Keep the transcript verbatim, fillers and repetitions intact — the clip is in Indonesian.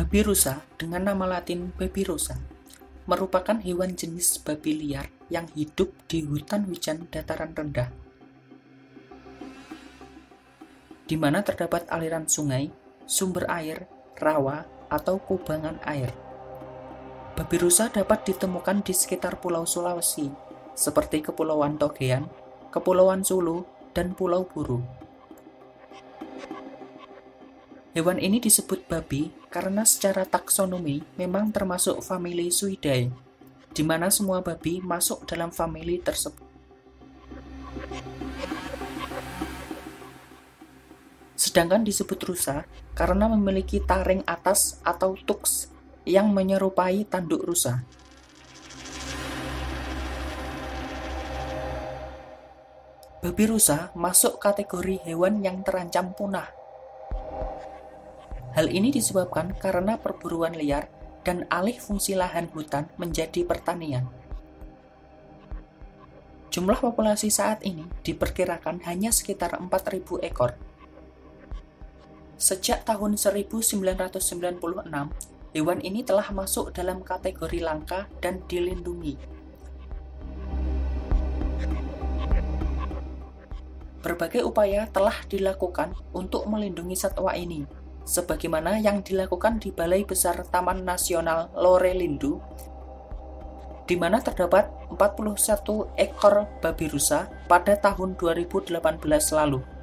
Babi rusa dengan nama latin Babirusa merupakan hewan jenis babi liar yang hidup di hutan hujan dataran rendah, di mana terdapat aliran sungai, sumber air, rawa, atau kubangan air. Babi rusa dapat ditemukan di sekitar Pulau Sulawesi, seperti Kepulauan Togean, Kepulauan Sulu, dan Pulau Buru. Hewan ini disebut babi karena secara taksonomi memang termasuk famili Suidae, di mana semua babi masuk dalam famili tersebut. Sedangkan disebut rusa karena memiliki taring atas atau tuks yang menyerupai tanduk rusa. Babi rusa masuk kategori hewan yang terancam punah. Hal ini disebabkan karena perburuan liar dan alih fungsi lahan hutan menjadi pertanian. Jumlah populasi saat ini diperkirakan hanya sekitar empat ribu ekor. Sejak tahun seribu sembilan ratus sembilan puluh enam, hewan ini telah masuk dalam kategori langka dan dilindungi. Berbagai upaya telah dilakukan untuk melindungi satwa ini, sebagaimana yang dilakukan di Balai Besar Taman Nasional Lore-Lindu, di mana terdapat empat puluh satu ekor babi rusa pada tahun dua ribu delapan belas lalu.